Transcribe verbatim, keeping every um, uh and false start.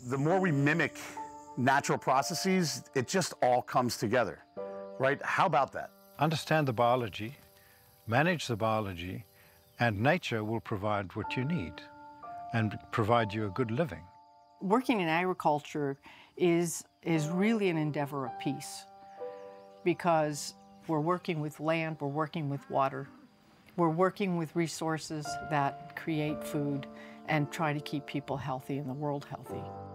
The more we mimic natural processes, it just all comes together, right? How about that? Understand the biology, manage the biology, and nature will provide what you need and provide you a good living. Working in agriculture is, is really an endeavor of peace, because we're working with land, we're working with water, we're working with resources that create food and try to keep people healthy and the world healthy.